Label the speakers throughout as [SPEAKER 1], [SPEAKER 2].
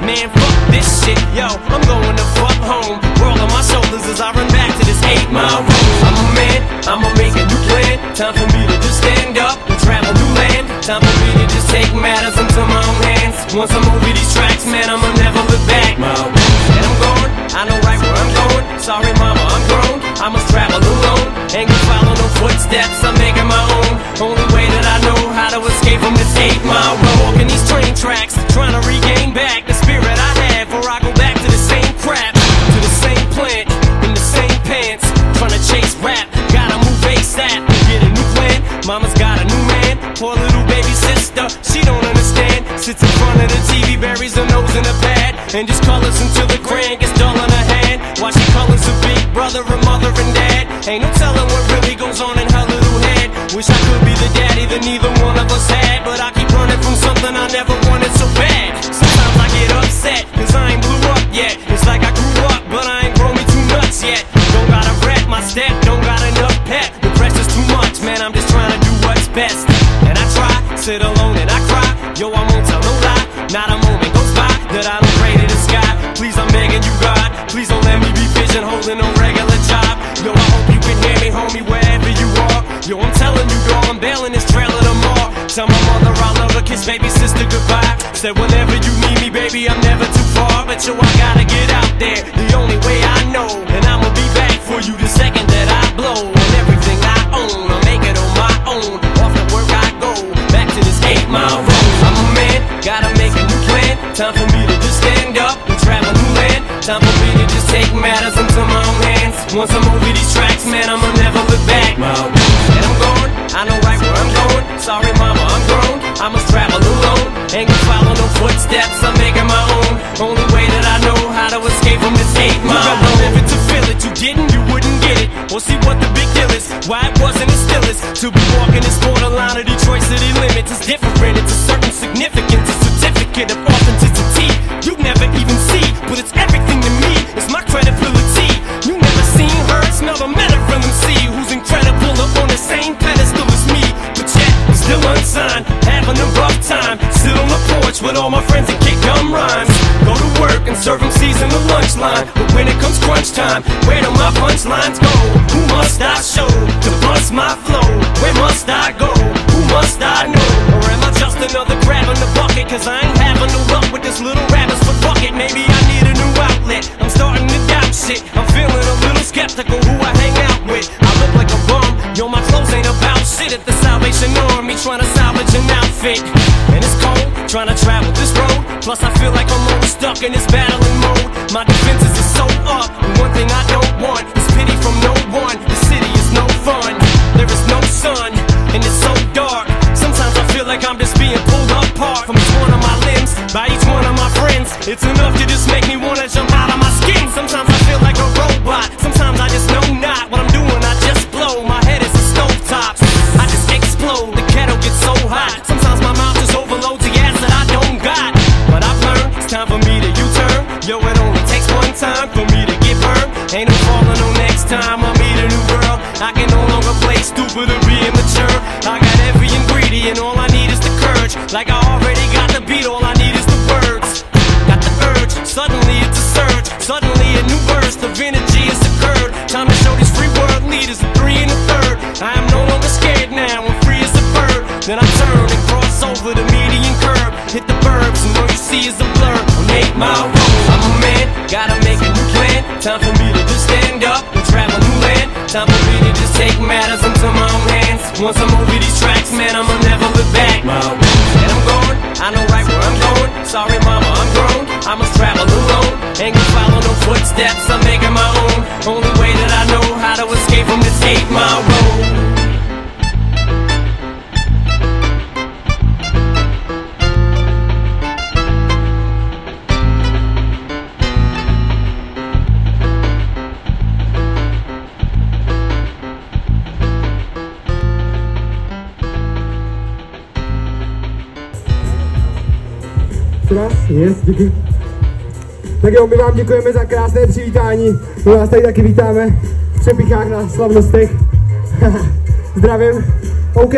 [SPEAKER 1] Man, fuck this shit, yo, I'm going to fuck home. World on my shoulders as I run back to this 8-mile road. I'm a man, I'ma make a new plan. Time for me to just stand up and travel new land. Time for me to just take matters into my own hands. Once I'm over these tracks, man, I'ma never look back. And I'm going, I know right where I'm going. Sorry mama, I'm grown, I must travel alone. Ain't gonna follow no footsteps, I'm making my own. Only way that I know how to escape from this 8-mile road. Walking these train tracks, trying to regain back the spirit I had before I go back to the same crap, to the same plant, in the same pants. Trying to chase rap, gotta move ASAP and get a new plan. Mama's got a new man, poor little baby sister, she don't understand. Sits in front of the TV, buries her nose in a pad, and just colors until the crayon gets dull in her hand. While she colors a big brother, a mother and dad. Ain't no telling what really goes on in her little head. Wish I could be the daddy that neither one of us had, but I keep running from something I never wanted so bad. Sometimes I get upset, cause I ain't blew up yet. It's like I grew up, but I ain't grown me too nuts yet. Don't gotta rep my step, don't got enough pep. The pressure's too much, man, I'm just trying to do what's best. And I try, sit alone and I cry. Yo, I won't tell no lie, not a moment goes by that I don't pray to the sky. Please, I'm begging you, God, please don't let me be pigeonholed in no regular job. Yo, I hope you can hear me, homie, wherever you are. Yo, I'm telling you, dog, I'm bailing this trailer tomorrow. Tell my mother I love her, kiss baby sister goodbye. Said whenever you need me, baby, I'm never too far. But yo, I gotta get out there, the only way I know. And I'ma be back for you the second that I blow. And everything I own, I'll make it on my own. Off the work I go, back to this 8-mile road. I'm a man, gotta make a new plan. Time for me to just stand up and travel new land. Time for me to just take matters into my own hands. Once I'm over these tracks, man, I'ma never look back. And I'm going, I know right where I'm going. Sorry mama, I'm grown, I must travel alone. Ain't gonna follow no footsteps, I'm making my own. Only way that I know how to escape from this 8-mile road. You gotta live it to feel it, you didn't, you wouldn't get it. Or see what the big deal is, why it wasn't as still as. To be walking this borderline of Detroit city limits is different, it's a certain significance, a certificate of authenticity. You never even see, but it's everything to me, it's my credibility. You never seen, heard, smelled, or met a real MC who's incredible up on the same pedestal as me. But yet, still unsigned, having a rough time. Sit on the porch with all my friends and kick gum rhymes. Go to work and serve MCs in the lunch line. But when it comes crunch time, where do my punchlines go? Who must I show to bust my flow? Where must I go? Who must I know? Or am I just another grab in the bucket? Cause I ain't having no luck with this little rabbit, so fuck it. Maybe I need a new outlet. I'm starting to doubt shit. I'm feeling a little skeptical who I hang out with. I look like a bum. Yo, my clothes ain't about shit at the Salvation Army, trying to salvage an outfit. And it's cold, trying to travel this road. Plus I feel like I'm always stuck in this battling mode. My defenses are so up, and one thing I don't want is pity from no one. The city is no fun, there is no sun, and it's so dark. Sometimes I feel like I'm just being pulled apart from each one of my limbs, by each one of my friends. It's enough to just make me wanna jump out of my skin. Sometimes I feel like a robot, sometimes I just know not what I'm doing, I just blow. My head is a stovetop, I just explode, the kettle gets so hot. Sometimes my mouth just overloads the gas that I don't got. But I've learned, it's time for me to U-turn. Yo, it only takes one time for me to get burned. Ain't no falling no next time I meet a new girl. I can no longer play stupid or be immature. I got every ingredient, all I need is the courage. Like I already got the beat, all I need is the words. Got the urge, suddenly it's a surge. Suddenly a new burst of energy has occurred. Time to show these free world leaders a 3 and a 3rd. I am no longer scared now, I'm free as a bird. Then I turn and cross over the median curb. Hit the burbs and all you see is a blur. On 8-mile road, I'm a man, gotta make a new plan. Time for me to just stand up and travel new land. Time for me to just take matters into my own hands. Once I'm over these tracks, man, I'ma never look back. And I'm going, I know right where I'm going. Sorry mama, I'm grown, I must travel alone. Ain't gonna follow no footsteps, I'm making my own. Only way that I know how to escape from this 8-mile road.
[SPEAKER 2] Yes, děkuji. Tak jo, my vám děkujeme za krásné přivítání. My vás tady taky vítáme v Třepíchách na slavnostech. Zdravím. OK,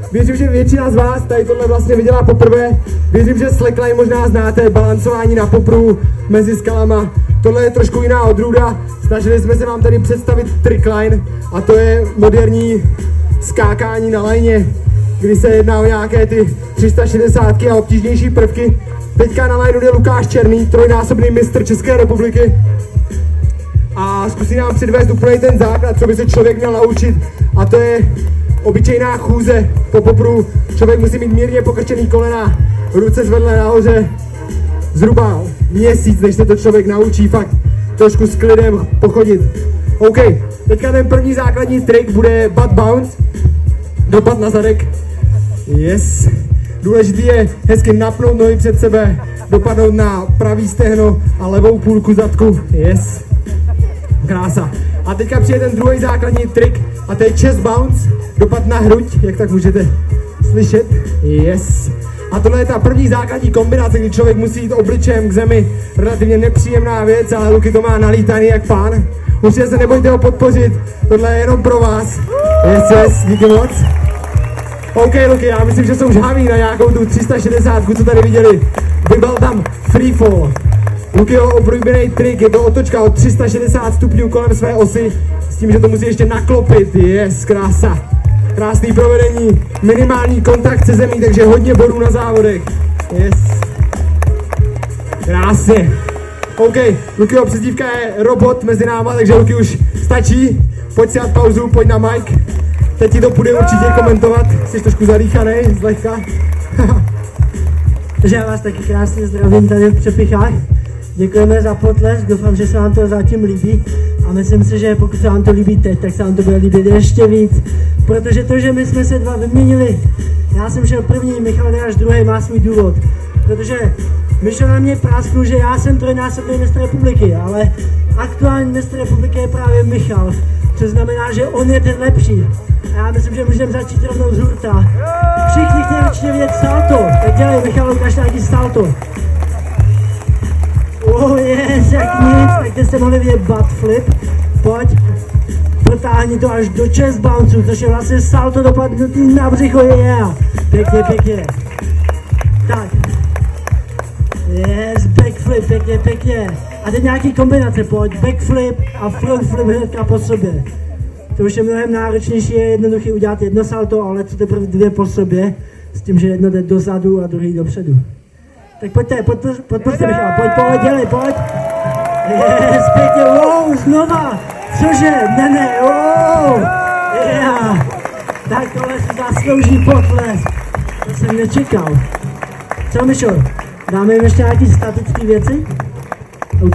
[SPEAKER 2] věřím, že většina z vás tady tohle vlastně viděla poprvé. Věřím, že slackline možná znáte, balancování na popru mezi skalama. Tohle je trošku jiná odrůda. Snažili jsme se vám tady představit trickline a to je moderní skákání na lajně, kdy se jedná o nějaké ty 360 a obtížnější prvky. Teďka na lajnu jde Lukáš Černý, trojnásobný mistr České republiky. A zkusí nám předvést úplně ten základ, co by se člověk měl naučit. A to je obyčejná chůze po popru. Člověk musí mít mírně pokrčený kolena, ruce zvedlé nahoře. Zhruba měsíc, než se to člověk naučí fakt trošku s klidem pochodit. OK, teďka ten první základní trik bude butt bounce. Dopad na zadek. Yes. Důležitý je hezky napnout nohy před sebe, dopadnout na pravý stehno a levou půlku zadku. Yes. Krása. A teďka přijde ten druhý základní trik a to je chest bounce. Dopad na hruď, jak tak můžete slyšet. Yes. A tohle je ta první základní kombinace, kdy člověk musí jít obličejem k zemi. Relativně nepříjemná věc, ale Luky to má nalítaný jak pán. Určitě se nebojte ho podpořit, tohle je jenom pro vás. Yes, díky moc. OK, Luky, já myslím, že jsou žhaví na nějakou tu 360, co tady viděli. Vybal tam freefall. Lukyho oblíbený trik, je to otočka o 360 stupňů kolem své osy, s tím, že to musí ještě naklopit. Yes, krása. Krásný provedení, minimální kontakt se zemí, takže hodně bodů na závodech. Yes. Krásně. OK, Lukyho přezdívka je robot mezi náma, takže Luky už stačí. Pojď si dát pauzu, pojď na mic. Teď ti to půjde určitě komentovat, jsi trošku zadýchaný, zlehka.
[SPEAKER 3] Takže já vás taky krásně zdravím tady v Přepichách. Děkujeme za potlesk, doufám, že se vám to zatím líbí. A myslím si, že pokud se vám to líbí teď, tak se vám to bude líbit ještě víc. Protože to, že my jsme se dva vyměnili, já jsem šel první, Michal jde až druhý, má svůj důvod. Protože Michal na mě prásknul, že já jsem trojnásobný mistr republiky, ale aktuální mistr republiky je právě Michal. Což znamená, že on je ten lepší. A já myslím, že můžeme začít rovnou z hurta. Všichni chtějí určitě vidět salto. Tak dělej, Michal, ukáž nějaký salto. Oh yes, jak nic, tak teď jste mohli vidět butt flip. Pojď, protáhni to až do chest bounce, což je vlastně salto dopadnutý na břicho, yeah. Pěkně, pěkně. Tak. Yes, backflip, pěkně, pěkně. A teď nějaký kombinace, pojď, backflip a frontflip hnedka po sobě. To už je mnohem náročnější, je jednoduché udělat jedno salto, ale co teprve dvě po sobě, s tím, že jedno jde dozadu a druhý dopředu. Tak pojďte, podpořte Michal, pojď, dělej, pojď. Yes, pěkně, wow, znova. Cože, ne, wow. Yeah. Tak tohle si zaslouží potlesk. To jsem nečekal. Co, Mišo, dáme jim ještě nějaký statické věci? OK.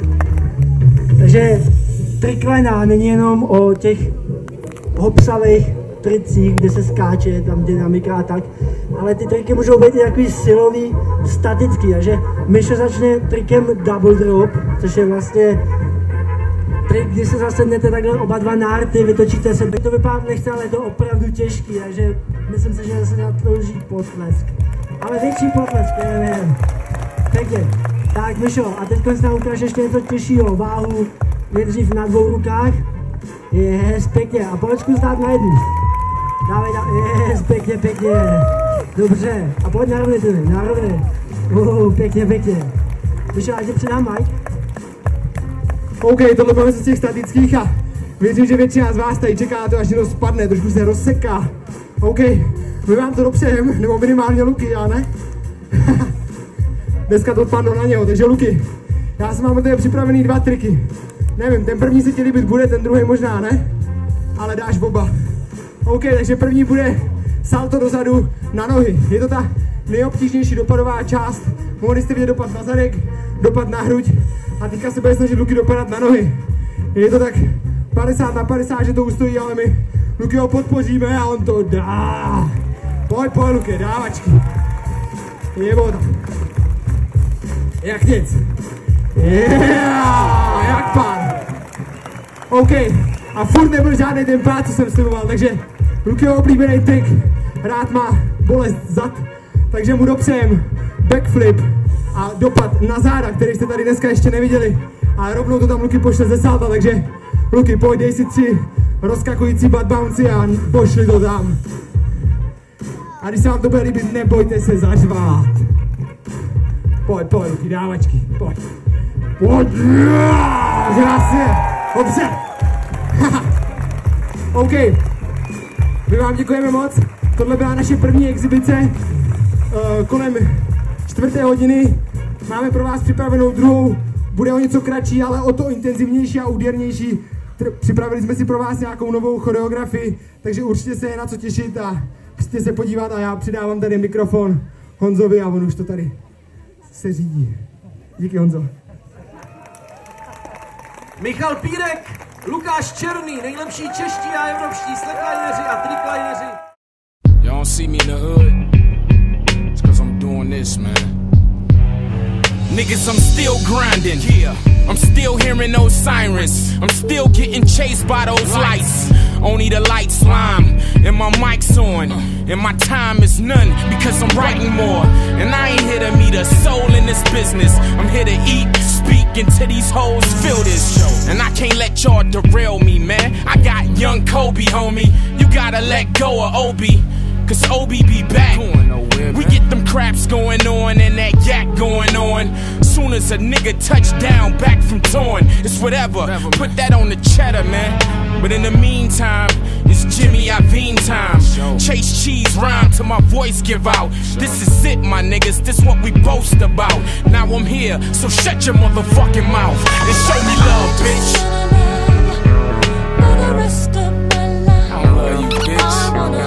[SPEAKER 3] Takže trickline není jenom o těch hopsavých tricích, kde se skáče, tam dynamika a tak, ale ty triky můžou být i takový silový, statický, takže Mišo začne trikem double drop, což je vlastně trik, kdy se zasednete takhle oba dva na rty, vytočíte se, to vypadat nechce, ale je to opravdu těžký, takže myslím si, že se zaslouží potlesk. Ale větší potlesk, nevím. Pěkně. Tak Mišo, a teď nám ukážeš ještě něco těžšího, váhu nejdřív na dvou rukách. Yes, pěkně. A pojď zkus dát na jednu. Dávej, yes, pěkně, pěkně. Dobře. A pojď na rovny. Pěkně, pěkně. Mišo, ať ti předám mic.
[SPEAKER 2] OK, tohle máme z těch statických a věřím, že většina z vás tady čeká to, až jenom spadne, trošku se rozseká. OK, my vám to dopřejem, nebo minimálně Luky, já ne? Dneska to odpadlo na něho, takže Luky, já jsem mám tady připravený dva triky. Nevím, ten první se ti líbit bude, ten druhý možná ne, ale dáš oba. OK, takže první bude salto dozadu na nohy. Je to ta nejobtížnější dopadová část. Mohli jste vidět dopad na zadek, dopad na hruď a teďka se bude snažit Luky dopadat na nohy. Je to tak 50/50, že to ustojí, ale my Luky ho podpoříme a on to dá. Pojď, Luky, dávačky. Jebo tam. Jak nic. Yeah, jak pán. OK, a furt nebyl žádný ten pád, co jsem sliboval, takže Lukyho oblíbený trik, rád má bolest zad, takže mu dopřejem backflip a dopad na záda, který jste tady dneska ještě neviděli. A rovnou to tam Luky pošle ze salta, takže Luky, pojď, dej si 3 rozkakující butt bouncy a pošli to tam. A když se vám to bude líbit, nebojte se zařvát. Pojď, ruky, dávečky, pojď. Pojď, krásně, dobře. OK, my vám děkujeme moc. Tohle byla naše první exibice. Kolem 4. hodiny máme pro vás připravenou druhou. Bude o něco kratší, ale o to intenzivnější a údernější. Připravili jsme si pro vás nějakou novou choreografii, takže určitě se je na co těšit a přijďte se podívat a já přidávám tady mikrofon Honzovi a on už to tady se řídí. Díky, Honzo.
[SPEAKER 4] Michal Pírek, Lukáš Černý, nejlepší čeští a evropští slacklineři a triclineři.
[SPEAKER 5] You don't see me in the hood, it's cause I'm doing this, man. Niggas, I'm still grinding, yeah. I'm still hearing those sirens. I'm still getting chased by those lights. Only the lights lime, and my mic's on. And my time is none, because I'm writing more. And I ain't here to meet a soul in this business. I'm here to eat, speak, until these hoes feel this. And I can't let y'all derail me, man. I got young Kobe, homie. You gotta let go of Obi, cause Obi be back. We get them craps going on and that yak going on. Soon as a nigga touch down back from torn, it's whatever. Put that on the cheddar, man. But in the meantime, it's Jimmy Iovine time. Chase cheese rhyme till my voice give out. This is it, my niggas, this what we boast about. Now I'm here, so shut your motherfucking mouth and show me love, bitch. I don't love you, bitch.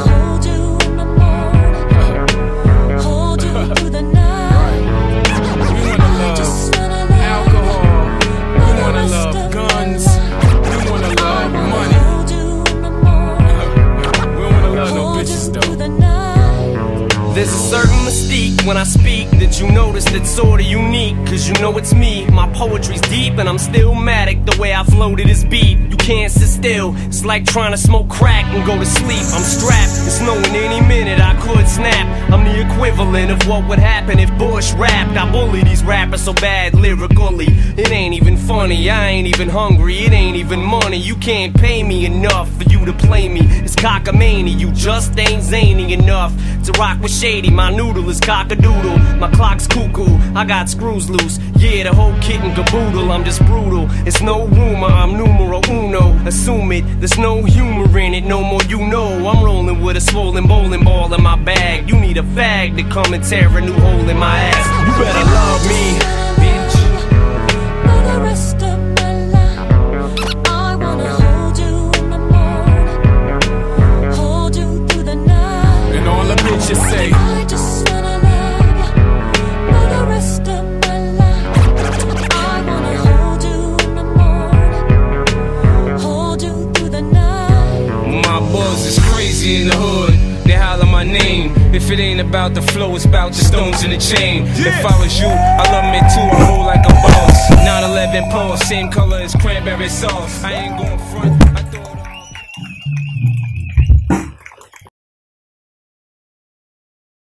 [SPEAKER 1] There's a certain mystique when I speak that you notice that's sorta unique. Cause you know it's me, my poetry's deep and I'm still matic the way I flow to this beat. You can't sit still, it's like trying to smoke crack and go to sleep. I'm strapped, it's knowing any minute I could snap. I'm the equivalent of what would happen if Bush rapped. I bully these rappers so bad lyrically, it ain't even funny, I ain't even hungry, it ain't even money. You can't pay me enough for you to play me. It's cockamania, you just ain't zany enough to rock with Shady. My noodle is cock-a-doodle, my clock's cuckoo, I got screws loose. Yeah, the whole kit and caboodle, I'm just brutal. It's no rumor, I'm numero uno. Assume it, there's no humor in it, no more you know. I'm rolling with a swollen bowling ball in my bag. You need a fag to come and tear a new hole in my ass. You better love me, bitch.
[SPEAKER 6] For the rest of my life, I wanna hold you in the morning, hold you through the night.
[SPEAKER 5] And all the bitches say,
[SPEAKER 6] I just wanna love you for the rest of my life. I wanna hold you in the morning, hold you through the night.
[SPEAKER 5] my buzz is crazy in the hood. They holler my name. If it ain't about the flow, it's about the stones in the chain. If I was you, I love me too, I roll like a boss. 911 Pulse, same color as cranberry sauce. I ain't going front.